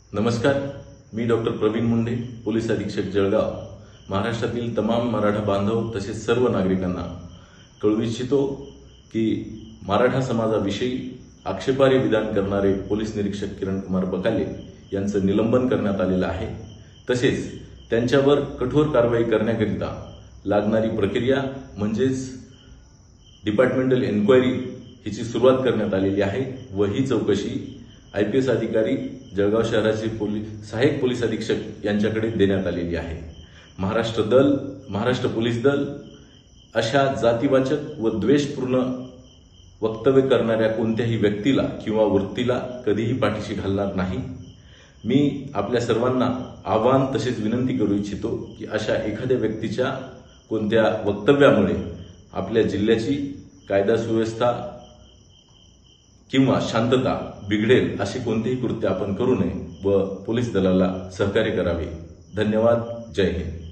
नमस्कार, मी doctor Praveen Munde, police अधीक्षक जळगाव, महाराष्ट्रातील तमाम मराठा बांधव तसेच सर्व नागरिकांना कळवू इच्छितो की मराठा समाजाविषयी आक्षेपार्ह विधान करणारे पोलीस निरीक्षक किरण कुमार बकाले यांचं निलंबन करण्यात आलेलं आहे। तसेच त्यांच्यावर कठोर कारवाई करण्याकरिता लागणारी प्रक्रिया म्हणजेच डिपार्टमेंटल एन्क्वायरी हिची सुरुवात करण्यात आलेली आहे व ही चौकशी IPS अधिकारी जळगाव शहराचे सहाय्यक पोलीस अधीक्षक यांच्याकडे देण्यात आलेली आहे। महाराष्ट्र पोलीस दल अशा जातीवाचक व द्वेषपूर्ण वक्तव्य करणाऱ्या कोणत्याही व्यक्तीला किंवा वृत्तीला कधीही पाठीशी घालणार नाही। मी आपल्या सर्वांना आवाहन तसेच विनंती करू इच्छितो की अशा एखाद्या व्यक्तीच्या कोणत्या वक्तव्यामुळे आपल्या जिल्ह्याची कायदा सुव्यवस्था किंवा शांतता बिघडेल असे कोणतेही कृत्य आपण करू नये व पोलीस दलाला सहकार्य करावे। धन्यवाद। जय हिंद।